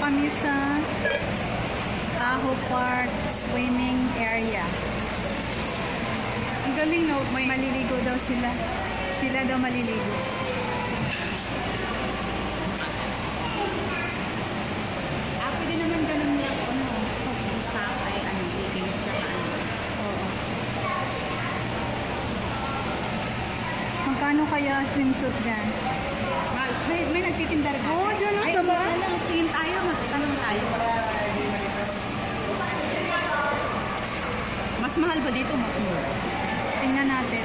kami sa Tahoe Park swimming area. Ang galing, no? Maliligo daw sila. Sila daw maliligo. Pwede naman ganun niya po, no? Pag-isa ay lilis siya ka. Oo. Magkano kaya swimsuit dyan? May nagtitinda rin. Oo, dyan lang ay, ba? Ay, tingin tayo. Magkasalong tayo. Mas mahal ba dito? Mas mura. Tingnan natin.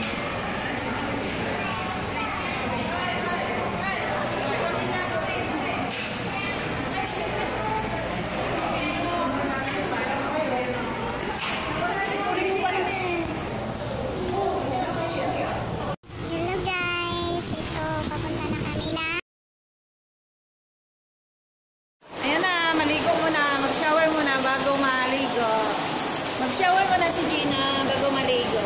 Hello guys, ito papunta na kami na. Ayan na, maligo muna. Mag-shower muna bago maligo. Mag-shower muna si Gina bago maligo.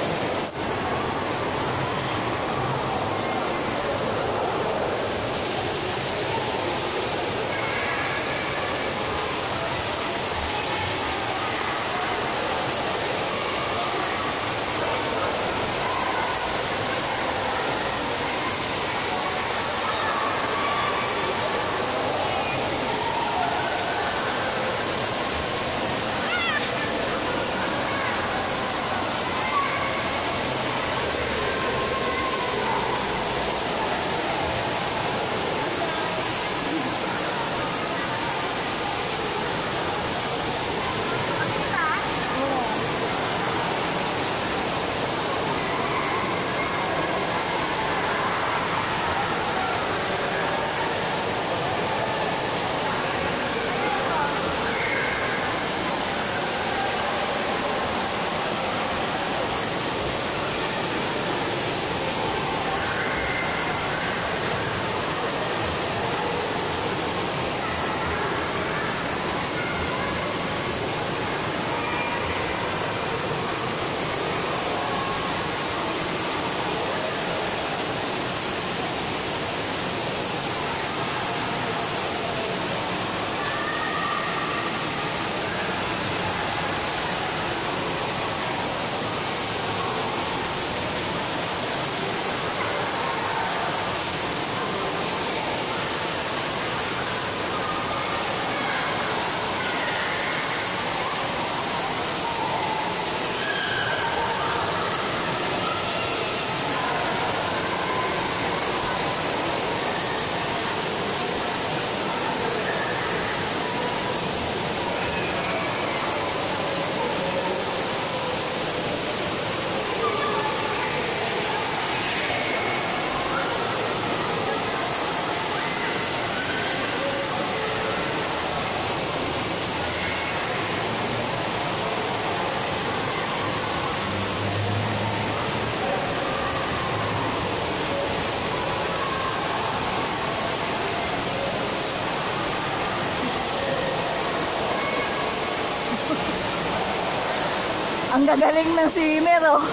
Ang gagaling ng swimmer, oh.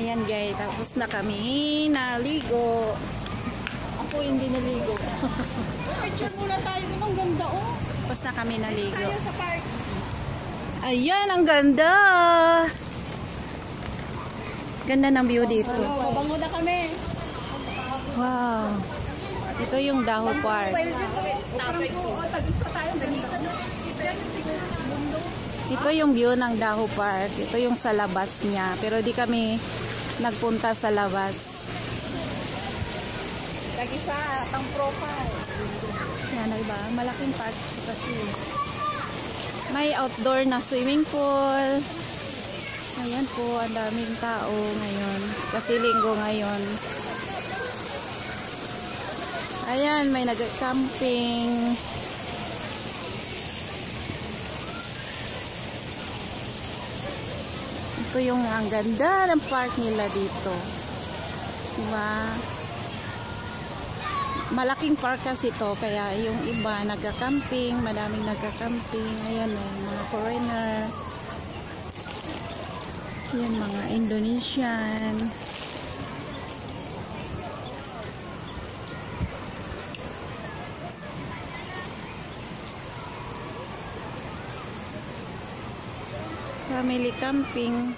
Ayan guys, tapos na kami naligo. Ako hindi naligo. Picture muna tayo doon, ang ganda oh. Tapos na kami naligo. Tayo sa park. Ayan, ang ganda. Ganda ng view dito. Babango na kami. Wow. Ito yung Daho Park. Ito yung view ng Daho Park. Ito yung sa labas niya. Pero di kami nagpunta sa labas. Lagi sa pang profile. Yan, diba? Malaking park kasi. May outdoor na swimming pool. Ayan po, ang daming tao ngayon. Kasi linggo ngayon. Ayan, may nag-camping. Ito yung ang ganda ng park nila dito. Diba? Malaking park kasi ito, kaya yung iba nagka-camping, madaming nagka-camping. Ayan mga foreigner. Yan mga Indonesian. Family camping.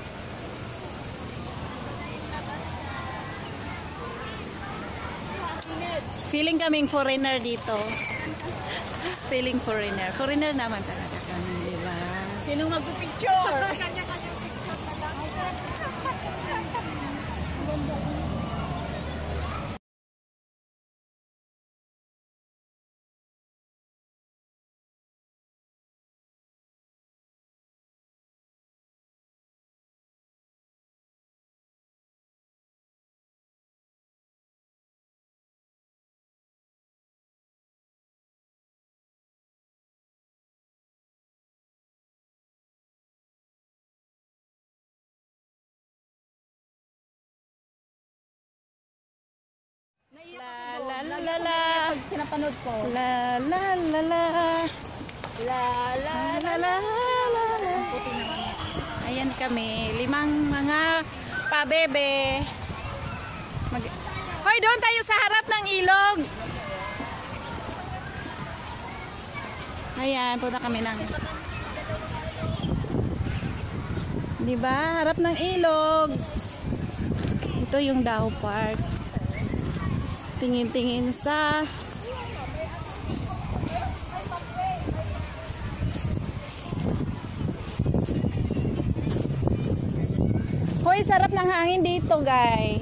Feeling kaming foreigner dito. Feeling foreigner. Foreigner naman talaga kami, di ba? Sinong magpipicture? La la la la la. Pinapanood ko. La la la la. La la La la la la. Ayan kami, 5 mga pabebe. Hoy, doon tayo sa harap ng ilog. Ayan, punta kami ng... Diba? Harap ng ilog. Ito yung Daho Park. Tingin-tingin sa... Hoy, sarap ng hangin dito, guys.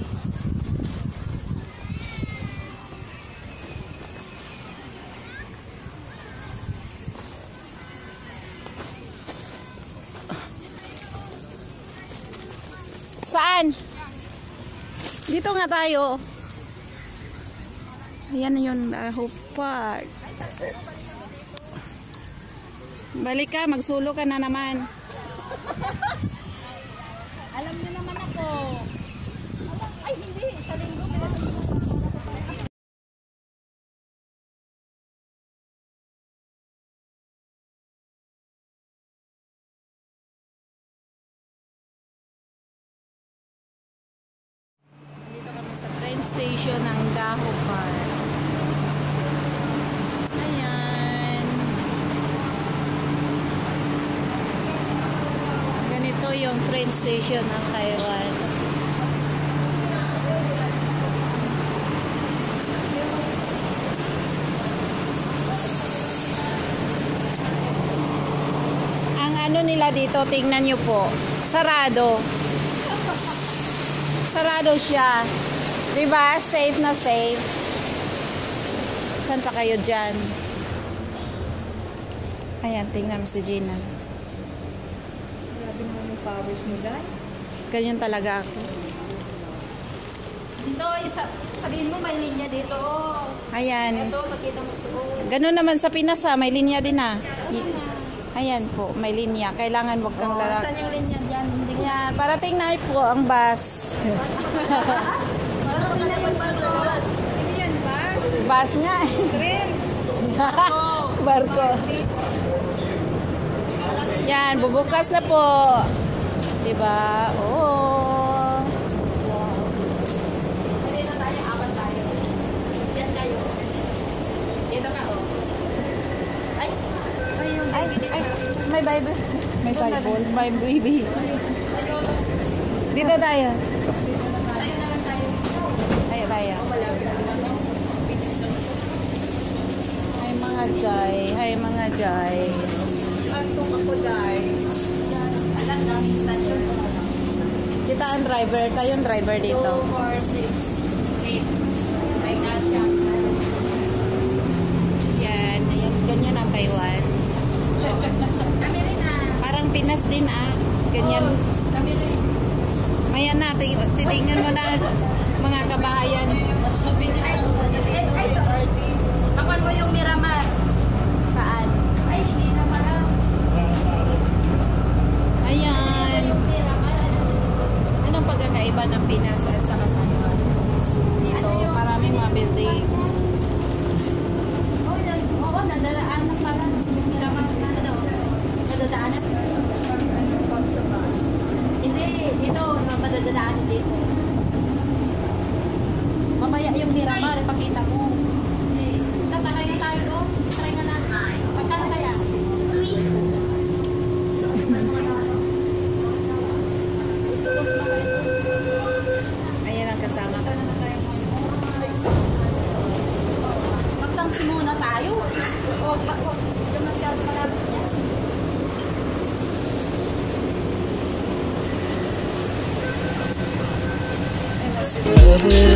Saan? Dito nga tayo. Ayan yung Daho Park. Balik ka, magsulo ka na naman. Alam niyo naman ako. Ay, hindi. Sa linggo. Dito kami sa train station ng Daho Park. Ayan. Ganito yung train station ng Taiwan. Ang ano nila dito, tingnan nyo po, sarado. Sarado siya. Diba? Safe na safe. Saan pa kayo dyan? Ayan, tingnan mo si Gina. Grabe naman yung powers mo, guys. Ganyan talaga ako. Dito, sabihin mo may linya dito. Ayan. Ito, makita mo ito. Ganun naman sa Pinas may linya din Ayan po, may linya. Kailangan wag kang lalaki. Saan yung linya dyan? Hindi nga. Ayan, parating na po ang bus. Parang tingnan yung bus. Hindi yan, bus. Bus nga. Train. Barko. Yan, bubukas na po. Diba? Oo. may Bible. May Bible. May baby. Dito tayo. Tayo. Hi mga jay. Antong ako dahil. Alam namin station ko na lang. Kita ang driver. Tayo yung driver 2, dito. 4, 6, 8. Ay, Asya. Yan. Ayan, ganyan ang Taiwan. Kami rin Parang Pinas din Ganyan. Kami rin. Maya natin, titingnan mo na mga kabahayan. Mas mabilis ako dito sa RT. Makuan mo yung Miramar. Saan? Ay, hindi na pala. Ayan. Yung Miramar. Anong pagkakaiba ng Pinas at saka Taiwan? Dito, maraming mga building. Oo, nadalaan na pala. Yung Miramar. Nadadaanan. Hindi, dito. Madadaanan dito. Mamaya yung Miramar, pakita mo. Sasakay nga tayo doon. Try nga natin. Magkano kaya? Gusto na kayo doon. Ayan ang kasama ko. Magtangsi muna tayo. Huwag yung masyado malapit niya. Ayan,